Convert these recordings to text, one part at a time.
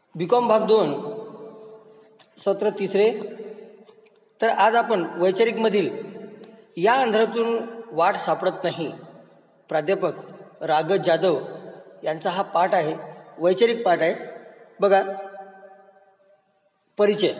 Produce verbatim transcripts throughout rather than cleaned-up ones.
बी com भाग दोन सत्र तिसरे. तर आज आपण वैचारिकमधील या अंधारातून वाट सापडत नाही प्राध्यापक रागत जाधव यांचा हा पाठ आहे. वैचारिक पाठ आहे. बघा, परिचय.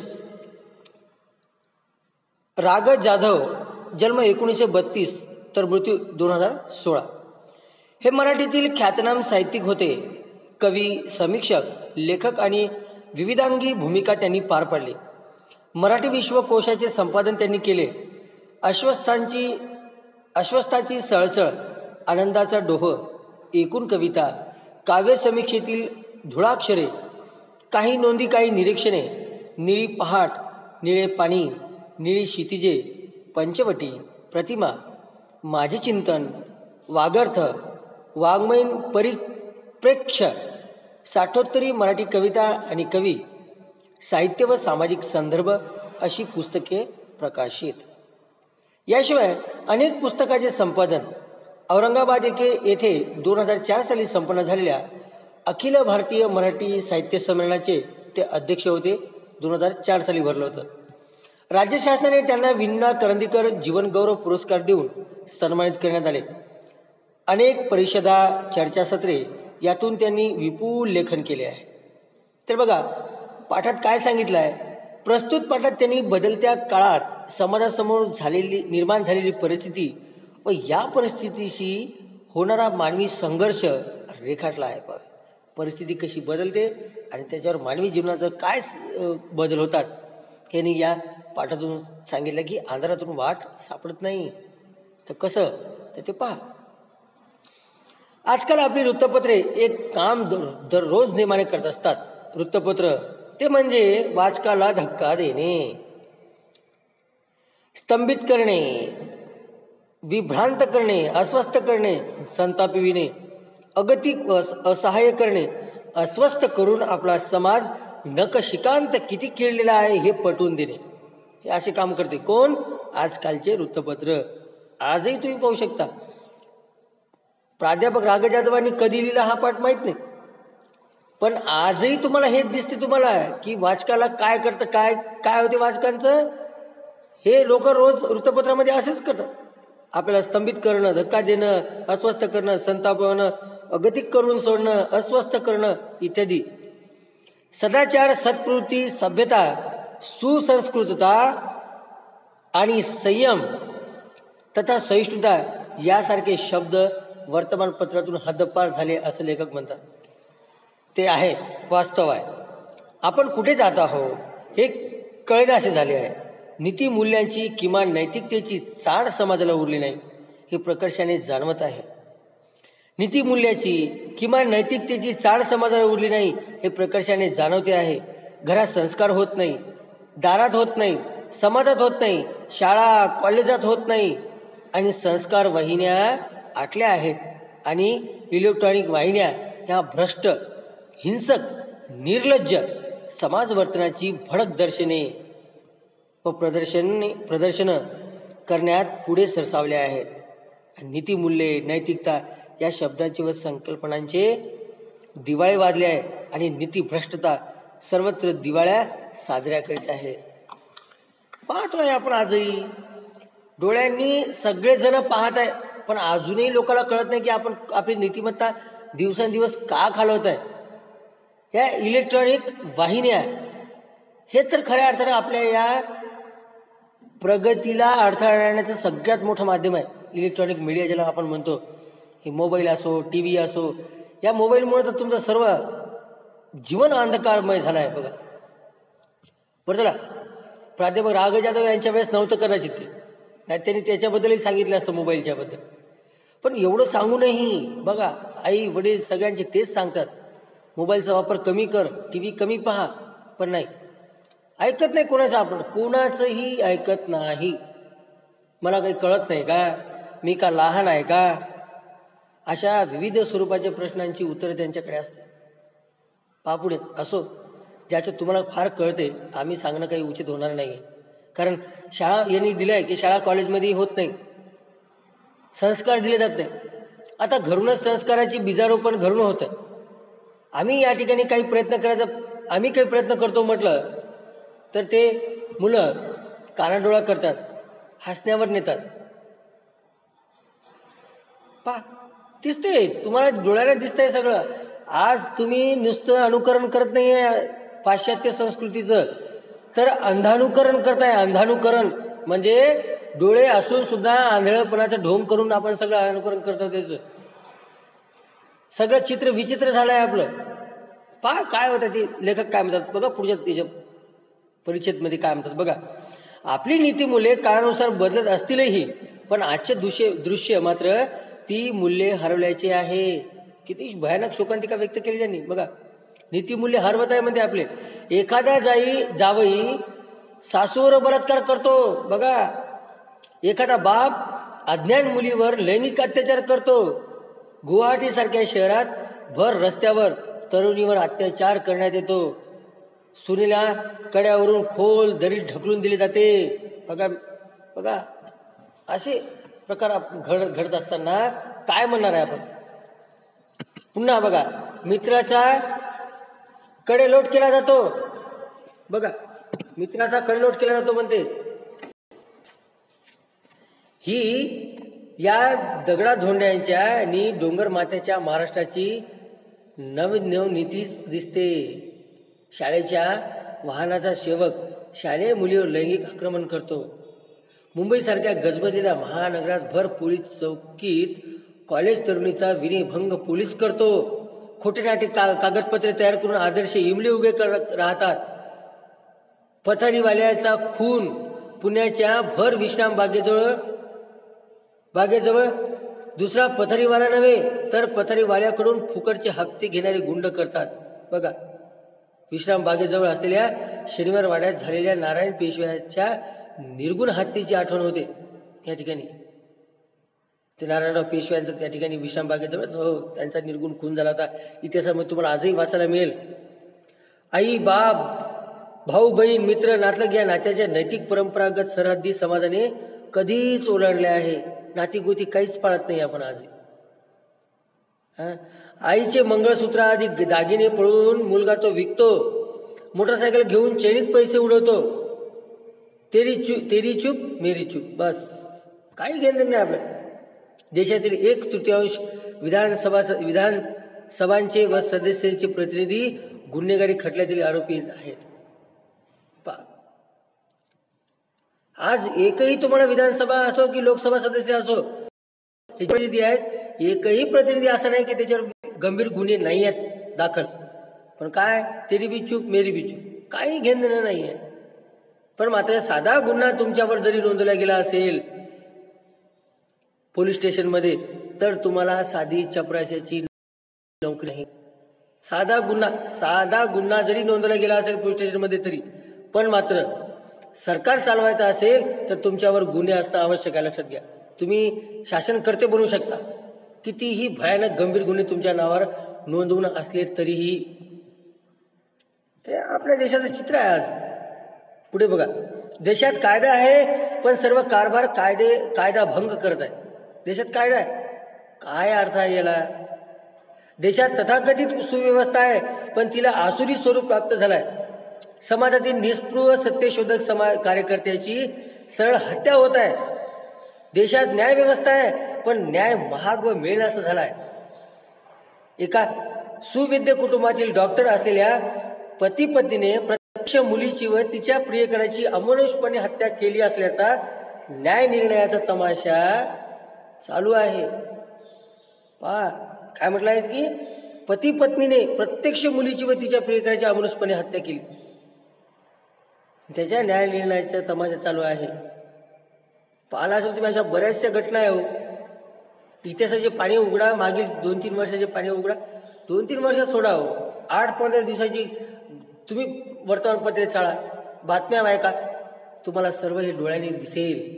रागत जाधव, जन्म एकोणीसशे बत्तीस तर मृत्यू दोन हजार सोळा. हे मराठीतील ख्यातनाम साहित्यिक होते. कवी, समीक्षक, लेखक आणि विविधांगी भूमिका त्यांनी पार पाडली. मराठी विश्वकोशाचे संपादन त्यांनी केले. अश्वस्थांची अश्वस्थाची सळसळ, आनंदाचा डोह, एकूण कविता, काव्यसमीक्षेतील धुळाक्षरे, काही नोंदी, काही निरीक्षणे, निळी पहाट, निळे पाणी, निळी क्षितिजे, पंचवटी, प्रतिमा, माझे चिंतन, वागर्थ, वाङ्मयीन परिप्रेक्ष्य, साठोत्तरी मराठी कविता आणि कवी, साहित्य व सामाजिक संदर्भ अशी पुस्तके प्रकाशित. याशिवाय अनेक पुस्तकाचे संपादन. औरंगाबाद येथे येथे दोन हजार चार साली संपन्न झालेल्या अखिल भारतीय मराठी साहित्य संमेलनाचे ते अध्यक्ष होते. दोन हजार चार साली भरलं होतं. राज्य शासनाने त्यांना विंदा करंदीकर जीवनगौरव पुरस्कार देऊन सन्मानित करण्यात आले. अनेक परिषदा, चर्चासत्रे यातून त्यांनी विपुल लेखन केले आहे. तर बघा, पाठात काय सांगितलं आहे. प्रस्तुत पाठात त्यांनी बदलत्या काळात समाजासमोर झालेली निर्माण झालेली परिस्थिती व या परिस्थितीशी होणारा मानवी संघर्ष रेखाटला आहे. परिस्थिती कशी बदलते आणि त्याच्यावर मानवी जीवनाचं काय बदल होतात हे या पाठातून सांगितलं की अंधारातून वाट सापडत नाही. तर कसं, तर ते पहा. आजकाल आपली वृत्तपत्रे एक काम दर दररोज नेमाने करत असतात. वृत्तपत्र ते म्हणजे वाचकाला धक्का देणे, स्तंभित करणे, विभ्रांत करणे, अस्वस्थ करणे, संतापविणे, अगतिक असहाय्य करणे, अस्वस्थ करून आपला समाज नखशिकांत किती खेळलेला आहे हे पटवून देणे. हे असे काम करते कोण? आजकालचे वृत्तपत्र. आजही तुम्ही पाहू शकता. प्राध्यापक रागत जाधवांनी कधी लिहिला हा पाठ माहीत नाही, पण आजही तुम्हाला हेच दिसते तुम्हाला की वाचकाला काय करतं, काय काय होते वाचकांचं. हे लोक रोज वृत्तपत्रामध्ये असेच करतात. आपल्याला स्तंभित करणं, धक्का देणं, अस्वस्थ करणं, संतापवणं, अगतिक करून सोडणं, अस्वस्थ करणं इत्यादी. सदाचार, सत्प्रवृत्ती, सभ्यता, सुसंस्कृतता आणि संयम तथा सहिष्णुता यासारखे शब्द वर्तमानपत्रातून हद्दपार झाले असं लेखक म्हणतात. ते आहे, वास्तव आहे. आपण कुठे जात आहोत हे कळेनासे झाले आहे. नीतिमूल्यांची किमान नैतिकतेची चाड समाजाला उरली नाही हे प्रकर्षाने जाणवत आहे. नीतिमूल्याची किमान नैतिकतेची चाड समाजाला उरली नाही हे प्रकर्षाने जाणवते आहे. घरात संस्कार होत नाही, दारात होत नाही, समाजात होत नाही, शाळा कॉलेजात होत नाही आणि संस्कार वाहिन्या आटल्या आहेत आणि इलेक्ट्रॉनिक वाहिन्या ह्या भ्रष्ट, हिंसक, निर्लज्ज समाज वर्तनाची भडक दर्शने व प्रदर्शने प्रदर्शनं करण्यात पुढे सरसावल्या आहेत. नीतिमूल्ये, नैतिकता या शब्दांचे व संकल्पनांचे दिवाळे वाजले आहे आणि नीतिभ्रष्टता सर्वत्र दिवाळ्या साजऱ्या करीत आहे. पाहतोय आपण आजही डोळ्यांनी सगळेजण पाहत आहे, पण अजूनही लोकांना कळत नाही की आपण आपली नीतिमत्ता दिवसेंदिवस का खालवत आहे. या इलेक्ट्रॉनिक वाहिन्या हे तर खऱ्या अर्थानं आपल्या या प्रगतीला अडथळा आणण्याचं सगळ्यात मोठं माध्यम आहे. इलेक्ट्रॉनिक मीडिया ज्याला आपण म्हणतो, हे मोबाईल असो, टी व्ही असो, या मोबाईलमुळे तर तुमचं सर्व जीवन अंधकारमय झालं आहे. बघा बरं, चला, प्राध्यापक रागत जाधव यांच्या वेळेस नव्हतं कदाचित ते, नाही त्यांनी त्याच्याबद्दलही सांगितलं असतं मोबाईलच्या बद्दल. पण एवढं सांगूनही बघा, आई वडील सगळ्यांचे तेच सांगतात, मोबाईलचा वापर कमी कर, टी व्ही कमी पहा. पण नाही, ऐकत नाही कोणाचं. आपण कोणाचंही ऐकत नाही. मला काही कळत नाही का, मी का लहान आहे का, अशा विविध स्वरूपाच्या प्रश्नांची उत्तरं त्यांच्याकडे असते. पापुढे असो, ज्याचं तुम्हाला फार कळते, आम्ही सांगणं काही उचित होणार नाही. कारण शाळा यांनी दिलं आहे की शाळा कॉलेजमध्येही होत नाही, संस्कार दिले जात नाही. आता घरूनच संस्काराची बीजारोपण घरून होतं. आम्ही या ठिकाणी काही प्रयत्न करायचा आम्ही काही प्रयत्न करतो म्हटलं तर ते मुलं कानाडोळा करतात, हसण्यावर नेतात. पा दिसतंय तुम्हाला, डोळ्याला दिसतंय सगळं. आज तुम्ही नुसतं अनुकरण करत नाही आहे पाश्चात्य संस्कृतीचं, तर अंधानुकरण करताय. अंधानुकरण म्हणजे डोळे असून सुद्धा आंधळपणाचं ढोंग करून आपण सगळं अनुकरण करतो. त्याचं सगळं चित्र विचित्र झालं आहे आपलं. पा काय होतं ते लेखक काय म्हणतात बघा, पुढच्या त्याच्या परिच्छेदमध्ये काय म्हणतात बघा. आपली नीतिमूल्ये काळानुसार बदलत असतीलही, पण आजचे दृश्य दृश्य मात्र ती मूल्ये हरवल्याची आहे. किती भयानक शोकांतिका व्यक्त केली त्यांनी बघा. नीतिमूल्य हरवत आहे म्हणते आपले. एखादा जाई जावई सासूवर बलात्कार करतो बघा. एखादा बाप अज्ञान मुलीवर लैंगिक अत्याचार करतो. गुवाहाटी सारख्या शहरात भर रस्त्यावर तरुणीवर अत्याचार करण्यात येतो. सुनेला कड्यावरून खोल दरीत ढकलून दिले जाते बघा. बघा असे प्रकार घड घडत असताना काय म्हणणार आहे आपण. पुन्हा बघा, मित्राचा कडेलोट केला जातो बघा. मित्राचा कडेलोट केला जातो म्हणते. ही या दगडा धोंड्यांच्या आणि डोंगर माथ्याच्या महाराष्ट्राची नवनव नीतीच दिसते. शाळेच्या वाहनाचा सेवक शालेय मुलीवर लैंगिक आक्रमण करतो. मुंबईसारख्या गजबजलेल्या महानगरात भर पोलीस चौकीत कॉलेज तरुणीचा विनयभंग पोलीस करतो. खोटे नाटे का कागदपत्रे तयार करून आदर्श इमले उभे कर राहतात. पथारीवाल्याचा खून पुण्याच्या भर विश्राम बागेजवळ बागेजवळ दुसरा पथारीवाला नव्हे तर पथारीवाल्याकडून फुकटचे हप्ते घेणारे गुंड करतात बघा. विश्राम बागेजवळ असलेल्या शनिवार वाड्यात झालेल्या नारायण पेशव्याच्या निर्गुण हत्येची आठवण होते. या ठिकाणी ते नारायणराव पेशव्यांचं त्या ठिकाणी विश्राम बागेजवळच हो त्यांचा निर्गुण खून झाला होता. इतिहासामध्ये तुम्हाला आजही वाचायला मिळेल. आई बाप भाऊ बहीण मित्र नातलग या नात्याच्या नैतिक परंपरागत सरहद्दी समाजाने कधीच ओलांडल्या आहे. नातीगोती काहीच पाळत नाही आपण आजही. हा आईचे मंगळसूत्र आधी दागिने पळून मुलगा तो विकतो. मोटरसायकल घेऊन चैनीत पैसे उडवतो. तेरी चूक तेरी चूक मेरी चूक बस. काही घेणं नाही आपल्याला. देशातील एक तृतीयांश विधानसभा विधानसभांचे व सदस्यांचे प्रतिनिधी गुन्हेगारी खटल्यातील आरोपी आहेत. आज एकही तुम्हाला विधानसभा असो की लोकसभा सदस्य असो हे प्रतिनिधी आहेत. एकही प्रतिनिधी असा नाही की त्याच्यावर गंभीर गुन्हे नाही आहेत दाखल. पण काय तेरी बी चूप मेरी बी चूप, काही घेणं नाही आहे. पण मात्र साधा गुन्हा तुमच्यावर जरी नोंदवला गेला असेल पोलीस स्टेशनमध्ये तर तुम्हाला साधी चपराशाची नोकरी नाही. साधा गुन्हा साधा गुन्हा जरी नोंदवला गेला असेल पोलीस स्टेशनमध्ये तरी, पण मात्र सरकार चालवायचं असेल तर तुमच्यावर गुन्हे असणं आवश्यक आहे. लक्षात घ्या. तुम्ही शासनकर्ते बनू शकता. कितीही भयानक गंभीर गुन्हे तुमच्या नावावर नोंदवून असले तरीही. हे आपल्या देशाचं चित्र आहे आज. पुढे बघा. देशात कायदा आहे पण सर्व कारभार कायदे कायदा भंग करत आहे. देशात कायदा आहे, काय अर्थ आहे याला. देशात तथाकथित सुव्यवस्था आहे पण तिला आसुरी स्वरूप प्राप्त झालाय. समाजातील निस्पृह सत्यशोधक समाज कार्यकर्त्याची सरळ हत्या होत आहे. देशात न्यायव्यवस्था आहे पण न्याय महाग व मिळेनासा झालाय. एका सुविद्य कुटुंबातील डॉक्टर असलेल्या पती पत्नीने प्रत्यक्ष मुलीची व तिच्या प्रियकराची अमानुषपणे हत्या केली असल्याचा न्याय निर्णयाचा तमाशा चालू आहे. पहा काय म्हटलं आहे की पती पत्नीने प्रत्यक्ष मुलीची व तिच्या प्रियकराची अमानुषपणे हत्या केली, त्याच्या न्याय निर्णयाचा तमाशा चालू आहे. पाहिला असेल तुम्ही अशा बऱ्याचशा घटना आहे. हो इतिहासाचे पाणी उघडा, मागील दोन तीन वर्षाचे पाणी उघडा, दोन तीन वर्ष सोडा. हो आठ पंधरा दिवसाची तुम्ही वर्तमानपत्रे चाळा, बातम्या ऐका, तुम्हाला सर्व हे डोळ्याने दिसेल.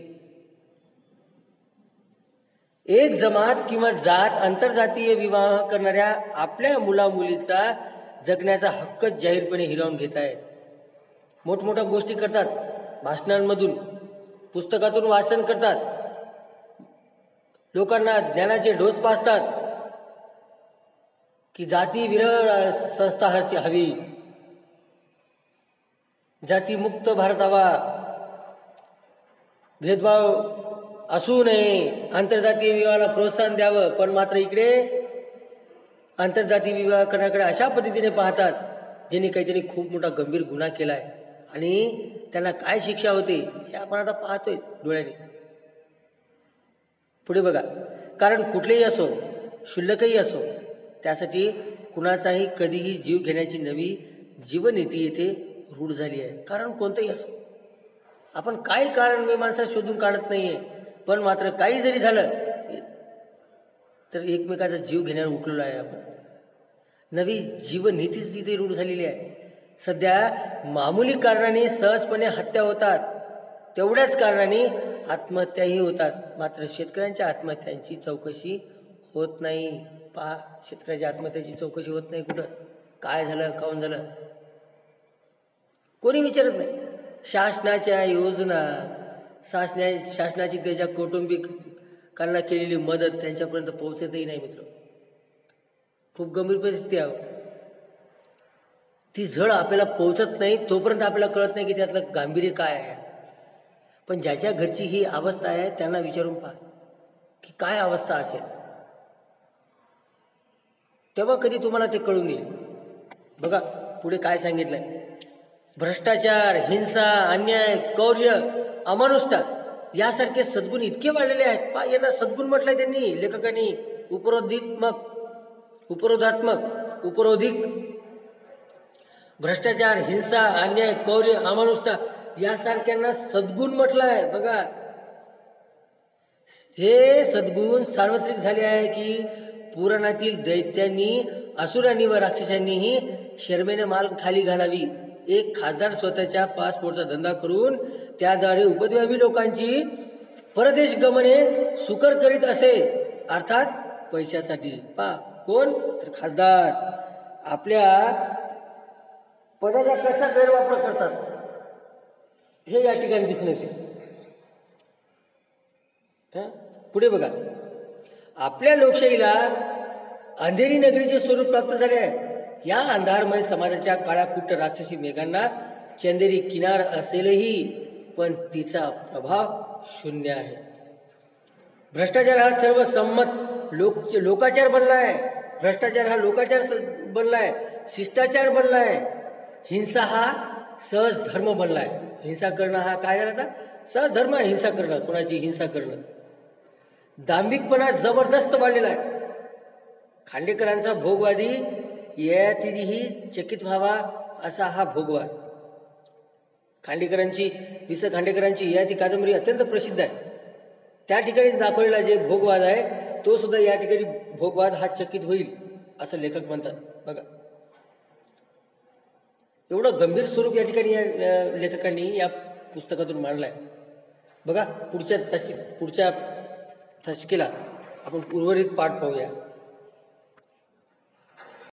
एक जमात किंवा जात आंतरजातीय विवाह करणाऱ्या आपल्या मुला मुलीचा जगण्याचा हक्कच जाहीरपणे हिरावून घेत आहेत. मोठमोठ्या गोष्टी करतात, भाषणांमधून पुस्तकातून वाचन करतात, लोकांना ज्ञानाचे डोस पाजतात की जाती विरळ संस्था हवी, जातीमुक्त भारत हवा, भेदभाव असू नये, आंतरजातीय विवाहाला प्रोत्साहन द्यावं. पण मात्र इकडे आंतरजातीय विवाह करण्याकडे अशा पद्धतीने पाहतात ज्यांनी काहीतरी खूप मोठा गंभीर गुन्हा केला आहे आणि त्यांना काय शिक्षा होते हे आपण आता पाहतोय डोळ्याने. पुढे बघा, कारण कुठलेही असो, क्षुल्लकही असो, त्यासाठी कुणाचाही कधीही जीव घेण्याची नवी जीवनीती येथे रूढ झाली आहे. कारण कोणतंही असो, आपण काही कारण मीमांसा शोधून काढत नाहीये, पण मात्र काही जरी झालं तर एकमेकाचा जीव घेण्यावर उठलेलो आहे आपण. नवी जीवनीतीच तिथे रूढ झालेली आहे. सध्या मामूली कारणाने सहजपणे हत्या होतात, तेवढ्याच कारणाने आत्महत्याही होतात. मात्र शेतकऱ्यांच्या आत्महत्यांची चौकशी होत नाही. पहा, शेतकऱ्याच्या आत्महत्याची चौकशी होत नाही. कुठं काय झालं, काऊन झालं, कोणी विचारत नाही. शासनाच्या योजना, शासना शासनाची त्याच्या कौटुंबिकांना केलेली मदत त्यांच्यापर्यंत पोहोचतही नाही. मित्र, खूप गंभीर परिस्थिती आहे. ती झळ आपल्याला पोहोचत नाही तोपर्यंत आपल्याला कळत नाही की त्यातलं गांभीर्य काय आहे. पण ज्याच्या घरची ही अवस्था आहे त्यांना विचारून पहा की काय अवस्था असेल, तेव्हा कधी तुम्हाला ते कळून येईल. बघा पुढे काय सांगितलंय. भ्रष्टाचार, हिंसा, अन्याय, क्रौर्य, अमानुषता यासारखे सद्गुण इतके वाढलेले आहेत. पहा, यांना सद्गुण म्हटलंय त्यांनी, लेखकांनी. उपरोधित्मक उपरोधात्मक उपरोधिक भ्रष्टाचार, हिंसा, अन्याय, क्रौर्य, अमानुषता यासारख्यांना सद्गुण म्हटलं आहे. बघा, हे सद्गुण सार्वत्रिक झाले आहे की पुराणातील दैत्यांनी, असुरांनी व राक्षसांनीही शर्मेने मान खाली घालावी. एक खासदार स्वतःच्या पासपोर्टचा धंदा करून त्याद्वारे उपद्व्यापी लोकांची परदेश गमने सुकर करीत असे, अर्थात पैशासाठी. पा कोण तर खासदार आपल्या पदाचा कसा गैरवापर करतात हे या ठिकाणी दिसून येते. पुढे बघा, आपल्या लोकशाहीला अंधेरी नगरीचे स्वरूप प्राप्त झाले आहे. या अंधारमय समाजाच्या काळ्या कुट्ट राक्षसी मेघांना चंदेरी किनार असेलही पण तिचा प्रभाव शून्य आहे. भ्रष्टाचार हा सर्व संमत लोक लोकाचार बनला आहे. भ्रष्टाचार हा लोकाचार बनला आहे, शिष्टाचार बनला आहे. हिंसा हा सहज धर्म बनला आहे. हिंसा करणं हा काय झाला आता सहज धर्म आहे. हिंसा करणं, कोणाची हिंसा करणं. दांभिकपणा जबरदस्त वाढलेला आहे. खांडेकरांचा भोगवादी यातीही चकित व्हावा असा हा भोगवाद. खांडेकरांची वि स खांडेकरांची ययाती कादंबरी अत्यंत प्रसिद्ध आहे. त्या ठिकाणी दाखवलेला जे भोगवाद आहे तो सुद्धा या ठिकाणी भोगवाद हा चकित होईल असं लेखक म्हणतात. बघा, एवढं गंभीर स्वरूप या ठिकाणी या लेखकांनी या पुस्तकातून मांडलंय. बघा, पुढच्या तशी पुढच्या दशकेला आपण उर्वरित पाठ पाहूया.